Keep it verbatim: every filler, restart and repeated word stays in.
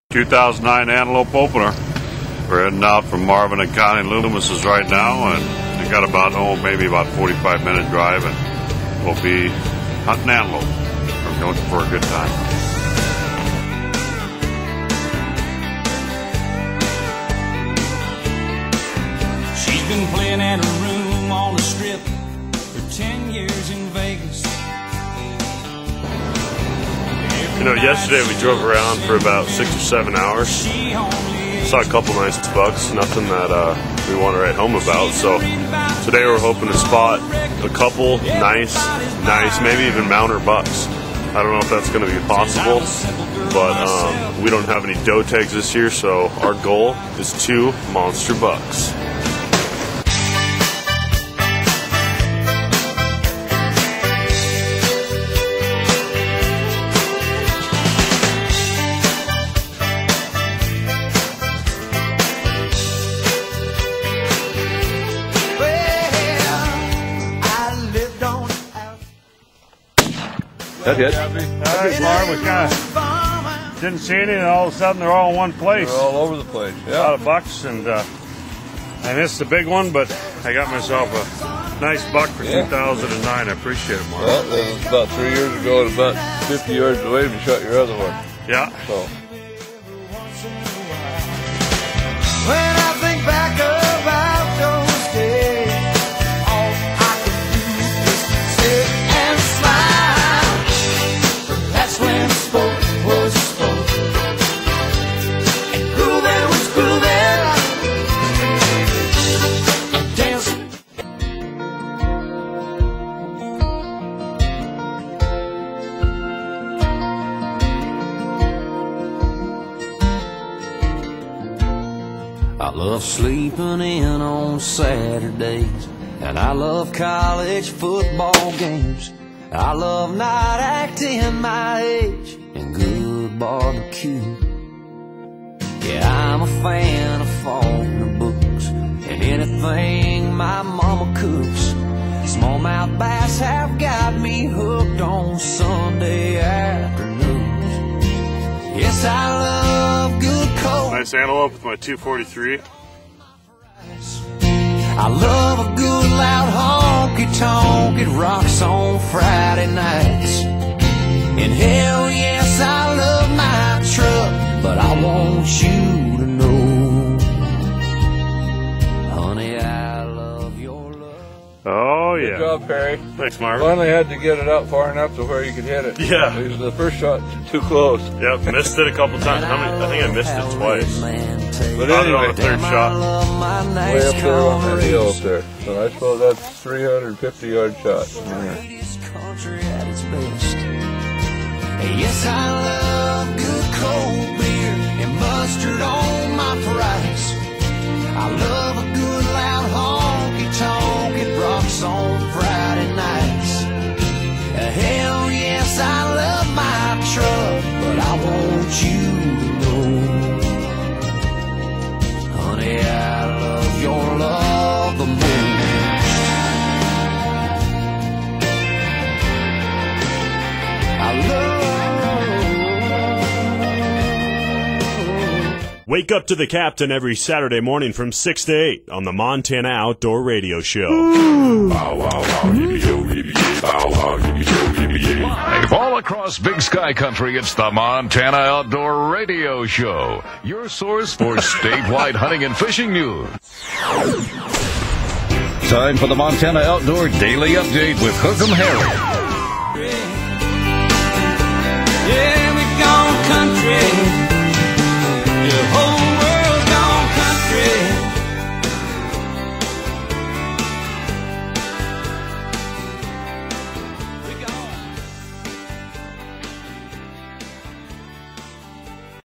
two thousand nine Antelope opener. We're heading out from Marvin and Connie Loomis right now, and we got about, oh, maybe about forty-five minute drive, and we'll be hunting antelope. We're going for a good time. She's been playing at a room on the strip for ten years in Vegas. You know, yesterday we drove around for about six or seven hours. Saw a couple nice bucks, nothing that uh, we want to write home about. So today we're hoping to spot a couple nice, nice, maybe even mounter bucks. I don't know if that's going to be possible, but um, we don't have any doe tags this year, so our goal is two monster bucks. That hit. All right, Marv, we kind of didn't see any, and all of a sudden they're all in one place. They're all over the place. Yeah. A lot of bucks, and uh, I missed the big one, but I got myself a nice buck for yeah. two thousand nine. I appreciate it, Marv. Well, that was about three years ago, and about fifty yards away, we shot your other one. Yeah. So. When I think back about those days, all I could do is sit and smile. But that's when spoke was spoke, and grooving was grooving, and dancing. I love sleeping in on Saturdays, and I love college football games. I love not acting my age and good barbecue. Yeah, I'm a fan of Faulkner books and anything my mama cooks. Smallmouth bass have got me hooked on Sunday afternoons. Yes, I love good cold. Nice antelope with my two forty-three. I love a good loud honky-tonk. It rocks on Friday nights. And hell yes, I love my truck, but I want you to know, honey, I love your love. Oh, yeah. Good job, Harry. Thanks, Marvin. Finally had to get it out far enough to where you could hit it. Yeah. It was the first shot too close. Yep, missed it a couple times. How many? I think I missed it twice. But Got it anyway, on the third shot. way up there on that hill up there. So I suppose that's three hundred fifty yard shot. Yeah. Yes, I love good cold beer and mustard on my fries. I love a good loud honky-tonk. It rocks on Friday nights. Hell yes, I love my truck, but I want you to know, honey, I love your love the most. I love. Wake up to the captain every Saturday morning from six to eight on the Montana Outdoor Radio Show. All across Big Sky Country, it's the Montana Outdoor Radio Show, your source for statewide hunting and fishing news. Time for the Montana Outdoor Daily Update with Hookem Harry.